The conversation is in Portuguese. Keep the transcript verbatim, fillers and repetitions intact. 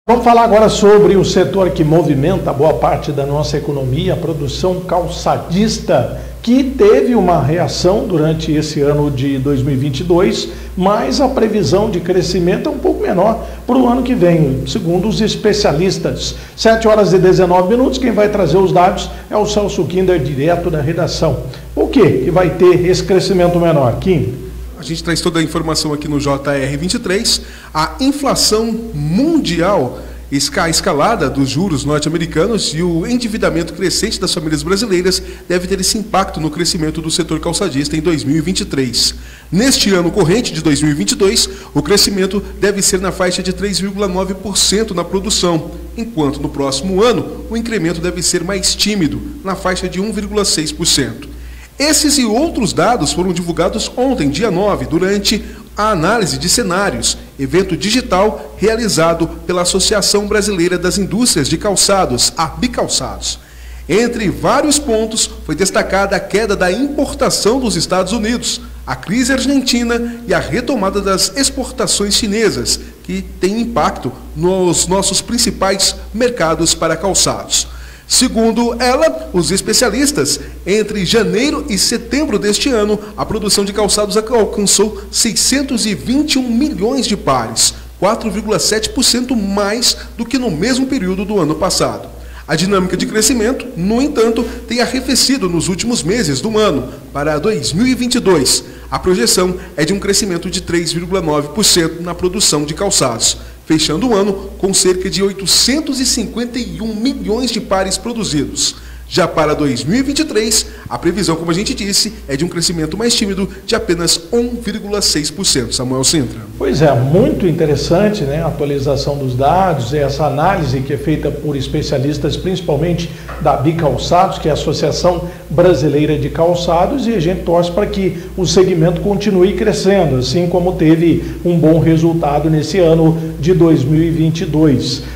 Vamos falar agora sobre o setor que movimenta boa parte da nossa economia, a produção calçadista, que teve uma reação durante esse ano de dois mil e vinte e dois, mas a previsão de crescimento é um pouco menor para o ano que vem, segundo os especialistas. sete horas e dezenove minutos, quem vai trazer os dados é o Celso Kinder, direto da redação. O que que vai ter esse crescimento menor, Kim? A gente traz toda a informação aqui no J R vinte e três. A inflação mundial, a escalada dos juros norte-americanos e o endividamento crescente das famílias brasileiras deve ter esse impacto no crescimento do setor calçadista em dois mil e vinte e três. Neste ano corrente de dois mil e vinte e dois, o crescimento deve ser na faixa de três vírgula nove por cento na produção, enquanto no próximo ano o incremento deve ser mais tímido, na faixa de um vírgula seis por cento. Esses e outros dados foram divulgados ontem, dia nove, durante a análise de cenários, evento digital realizado pela Associação Brasileira das Indústrias de Calçados, a Bicalçados. Entre vários pontos, foi destacada a queda da importação dos Estados Unidos, a crise argentina e a retomada das exportações chinesas, que tem impacto nos nossos principais mercados para calçados. Segundo ela, os especialistas, entre janeiro e setembro deste ano, a produção de calçados alcançou seiscentos e vinte e um milhões de pares, quatro vírgula sete por cento mais do que no mesmo período do ano passado. A dinâmica de crescimento, no entanto, tem arrefecido nos últimos meses do ano. Para dois mil e vinte e dois, a projeção é de um crescimento de três vírgula nove por cento na produção de calçados, fechando o ano com cerca de oitocentos e cinquenta e um milhões de pares produzidos. Já para dois mil e vinte e três, a previsão, como a gente disse, é de um crescimento mais tímido de apenas um vírgula seis por cento. Samuel Sintra. Pois é, muito interessante, né, a atualização dos dados, essa análise que é feita por especialistas, principalmente da Bicalçados, que é a Associação Brasileira de Calçados, e a gente torce para que o segmento continue crescendo, assim como teve um bom resultado nesse ano de dois mil e vinte e dois.